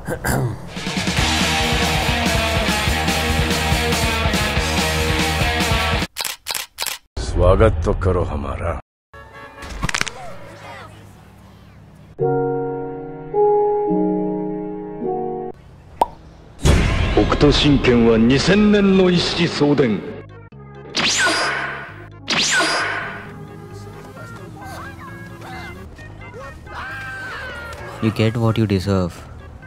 स्वागत तो करो हमारा।北斗神拳は2000年の一子相伝。 You get what you deserve.